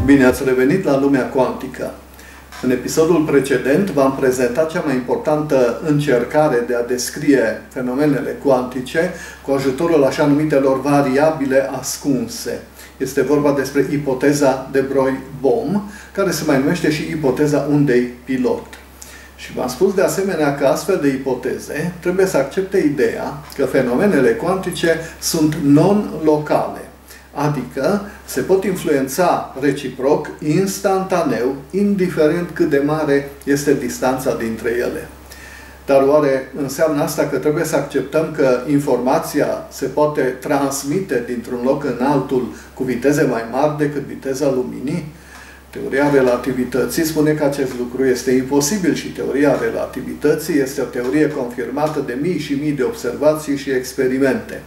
Bine ați revenit la lumea cuantică. În episodul precedent v-am prezentat cea mai importantă încercare de a descrie fenomenele cuantice cu ajutorul așa numitelor variabile ascunse. Este vorba despre ipoteza de Broglie-Bohm, care se mai numește și ipoteza undei pilot. Și v-am spus de asemenea că astfel de ipoteze trebuie să accepte ideea că fenomenele cuantice sunt non-locale, adică se pot influența reciproc, instantaneu, indiferent cât de mare este distanța dintre ele. Dar oare înseamnă asta că trebuie să acceptăm că informația se poate transmite dintr-un loc în altul cu viteze mai mari decât viteza luminii? Teoria relativității spune că acest lucru este imposibil și teoria relativității este o teorie confirmată de mii și mii de observații și experimente.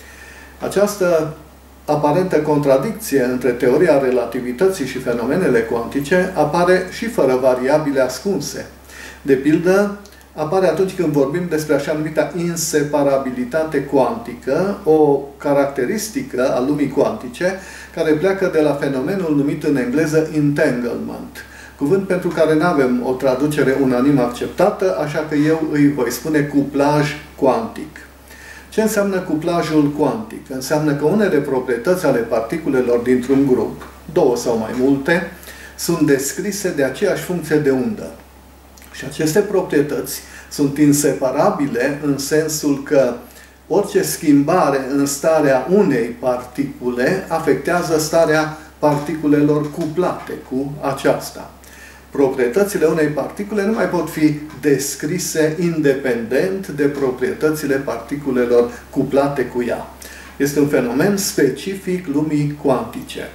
Această aparentă contradicție între teoria relativității și fenomenele cuantice apare și fără variabile ascunse. De pildă, apare atunci când vorbim despre așa numita inseparabilitate cuantică, o caracteristică a lumii cuantice care pleacă de la fenomenul numit în engleză entanglement, cuvânt pentru care nu avem o traducere unanim acceptată, așa că eu îi voi spune cuplaj cuantic. Ce înseamnă cuplajul cuantic? Înseamnă că unele proprietăți ale particulelor dintr-un grup, două sau mai multe, sunt descrise de aceeași funcție de undă. Și aceste proprietăți sunt inseparabile în sensul că orice schimbare în starea unei particule afectează starea particulelor cuplate cu aceasta. Proprietățile unei particule nu mai pot fi descrise independent de proprietățile particulelor cuplate cu ea. Este un fenomen specific lumii cuantice.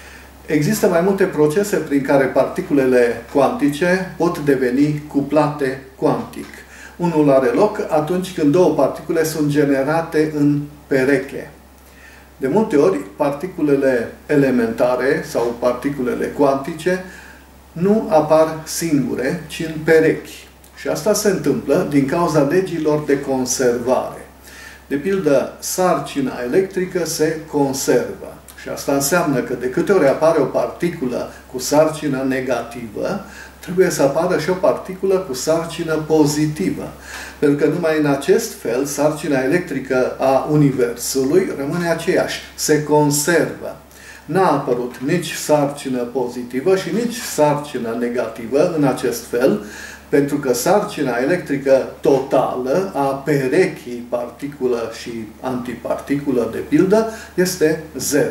Există mai multe procese prin care particulele cuantice pot deveni cuplate cuantic. Unul are loc atunci când două particule sunt generate în pereche. De multe ori, particulele elementare sau particulele cuantice nu apar singure, ci în perechi. Și asta se întâmplă din cauza legilor de conservare. De pildă, sarcina electrică se conservă. Și asta înseamnă că de câte ori apare o particulă cu sarcină negativă, trebuie să apară și o particulă cu sarcină pozitivă. Pentru că numai în acest fel, sarcina electrică a Universului rămâne aceeași, se conservă. N-a apărut nici sarcină pozitivă și nici sarcină negativă în acest fel, pentru că sarcina electrică totală a perechii particulă și antiparticulă, de pildă, este 0.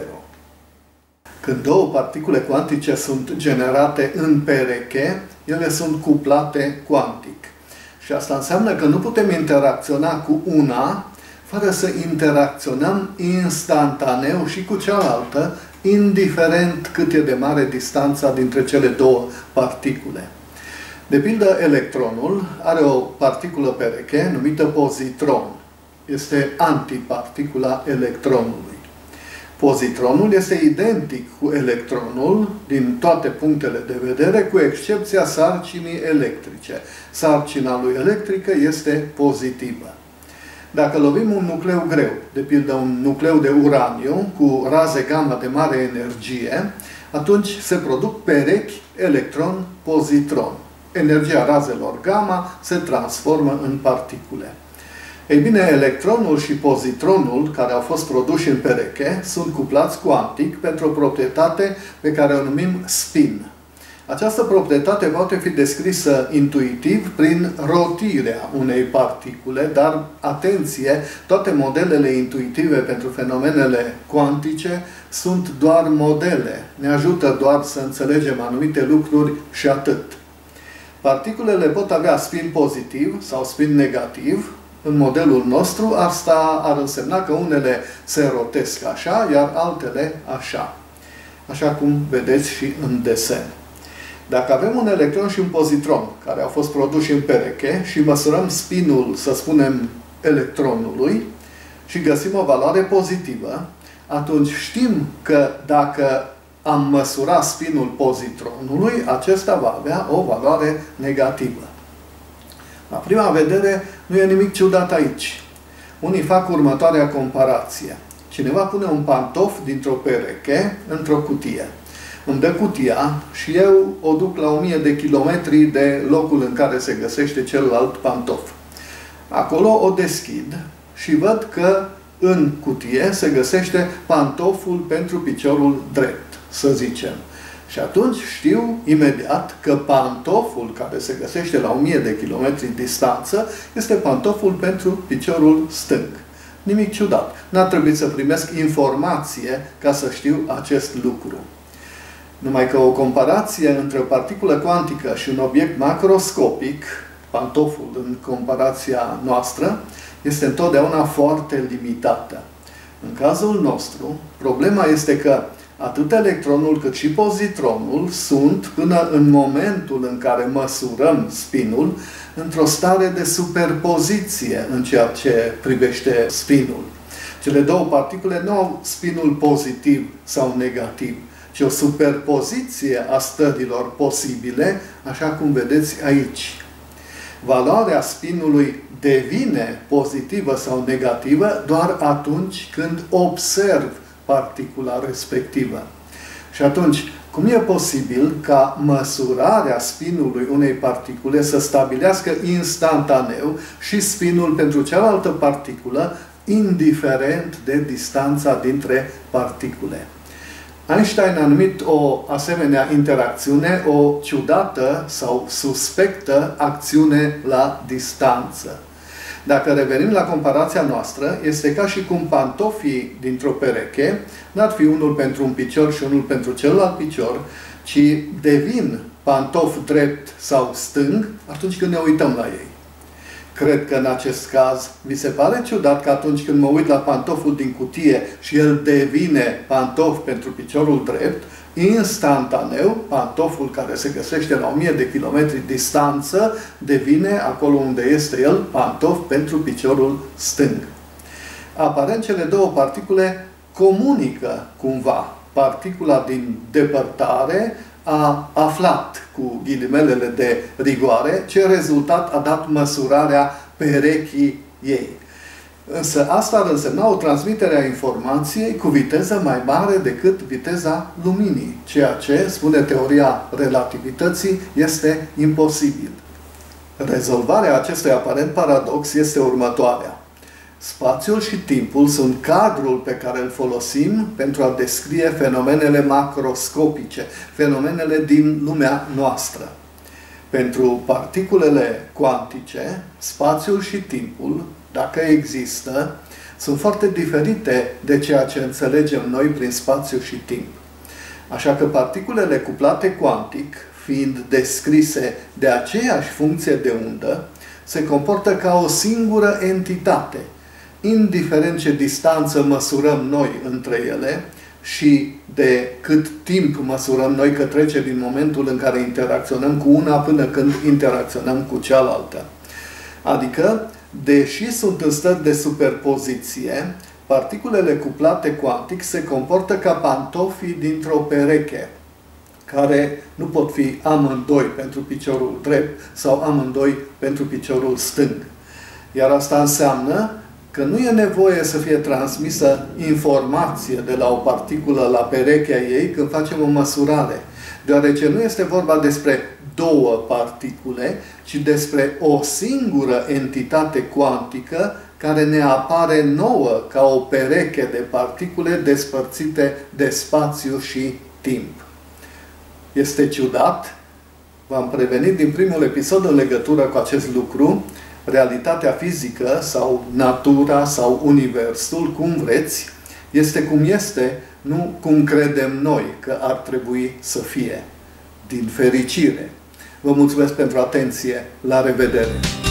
Când două particule cuantice sunt generate în pereche, ele sunt cuplate cuantic. Și asta înseamnă că nu putem interacționa cu una fără să interacționăm instantaneu și cu cealaltă, indiferent cât e de mare distanța dintre cele două particule. De pildă, electronul are o particulă pereche numită pozitron. Este antiparticula electronului. Pozitronul este identic cu electronul din toate punctele de vedere, cu excepția sarcinii electrice. Sarcina lui electrică este pozitivă. Dacă lovim un nucleu greu, de pildă un nucleu de uraniu cu raze gamma de mare energie, atunci se produc perechi electron-pozitron. Energia razelor gamma se transformă în particule. Ei bine, electronul și pozitronul, care au fost produși în pereche, sunt cuplați cuantic pentru o proprietate pe care o numim spin. Această proprietate poate fi descrisă intuitiv prin rotirea unei particule, dar, atenție, toate modelele intuitive pentru fenomenele cuantice sunt doar modele. Ne ajută doar să înțelegem anumite lucruri și atât. Particulele pot avea spin pozitiv sau spin negativ. În modelul nostru, asta ar însemna că unele se rotesc așa, iar altele așa. Așa cum vedeți și în desen. Dacă avem un electron și un pozitron care au fost produși în pereche și măsurăm spinul, să spunem, electronului și găsim o valoare pozitivă, atunci știm că dacă am măsurat spinul pozitronului, acesta va avea o valoare negativă. La prima vedere, nu e nimic ciudat aici. Unii fac următoarea comparație. Cineva pune un pantof dintr-o pereche într-o cutie. Îmi dă cutia și eu o duc la 1000 de kilometri de locul în care se găsește celălalt pantof. Acolo o deschid și văd că în cutie se găsește pantoful pentru piciorul drept, să zicem. Și atunci știu imediat că pantoful care se găsește la 1000 de kilometri distanță este pantoful pentru piciorul stâng. Nimic ciudat. N-ar trebui să primesc informație ca să știu acest lucru. Numai că o comparație între o particulă cuantică și un obiect macroscopic, pantoful în comparația noastră, este întotdeauna foarte limitată. În cazul nostru, problema este că atât electronul cât și pozitronul sunt, până în momentul în care măsurăm spinul, într-o stare de superpoziție în ceea ce privește spinul. Cele două particule nu au spinul pozitiv sau negativ, ci o superpoziție a stărilor posibile, așa cum vedeți aici. Valoarea spinului devine pozitivă sau negativă doar atunci când observ particula respectivă. Și atunci, cum e posibil ca măsurarea spinului unei particule să stabilească instantaneu și spinul pentru cealaltă particulă, indiferent de distanța dintre particule? Einstein a numit o asemenea interacțiune o ciudată sau suspectă acțiune la distanță. Dacă revenim la comparația noastră, este ca și cum pantofii dintr-o pereche n-ar fi unul pentru un picior și unul pentru celălalt picior, ci devin pantof drept sau stâng atunci când ne uităm la ei. Cred că în acest caz vi se pare ciudat că atunci când mă uit la pantoful din cutie și el devine pantof pentru piciorul drept, instantaneu, pantoful care se găsește la 1000 de kilometri distanță devine, acolo unde este el, pantof pentru piciorul stâng. Aparent, cele două particule comunică cumva. Particula din depărtare a aflat, cu ghilimelele de rigoare, ce rezultat a dat măsurarea perechii ei. Însă asta ar însemna o transmitere a informației cu viteză mai mare decât viteza luminii, ceea ce, spune teoria relativității, este imposibil. Rezolvarea acestui aparent paradox este următoarea. Spațiul și timpul sunt cadrul pe care îl folosim pentru a descrie fenomenele macroscopice, fenomenele din lumea noastră. Pentru particulele cuantice, spațiul și timpul, dacă există, sunt foarte diferite de ceea ce înțelegem noi prin spațiu și timp. Așa că particulele cuplate cuantic, fiind descrise de aceeași funcție de undă, se comportă ca o singură entitate, indiferent ce distanță măsurăm noi între ele și de cât timp măsurăm noi că trece din momentul în care interacționăm cu una până când interacționăm cu cealaltă. Adică, deși sunt în stări de superpoziție, particulele cuplate cuantic se comportă ca pantofii dintr-o pereche, care nu pot fi amândoi pentru piciorul drept sau amândoi pentru piciorul stâng. Iar asta înseamnă că nu e nevoie să fie transmisă informație de la o particulă la perechea ei când facem o măsurare, deoarece nu este vorba despre două particule, ci despre o singură entitate cuantică care ne apare nouă ca o pereche de particule despărțite de spațiu și timp. Este ciudat? V-am prevenit din primul episod în legătură cu acest lucru. Realitatea fizică sau natura sau universul, cum vreți, este cum este, nu cum credem noi că ar trebui să fie. Din fericire! Vă mulțumesc pentru atenție. La revedere!